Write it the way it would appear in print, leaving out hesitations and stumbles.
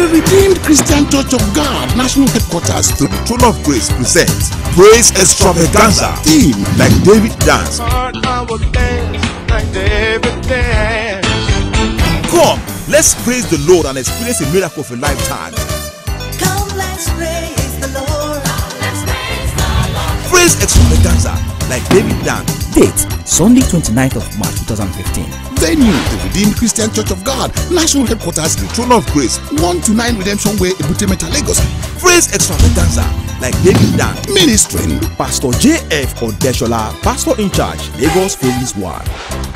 The Redeemed Christian Church of God, National Headquarters, to the Throne of Grace presents Praise Extravaganza. Theme Like David Dance. Come, let's praise the Lord and experience a miracle of a lifetime. Come, let's praise the Lord. Praise Extravaganza, like David Dance. Date, Sunday 29th of March 2015. Venue, the Redeemed Christian Church of God, National Headquarters, The Throne of Grace. 129 Redemption Way, Ebute Metta, Lagos. Praise Extravaganza, like David Dance. Ministering Pastor J.F. Odeshola, Pastor in Charge, Lagos Phase 1.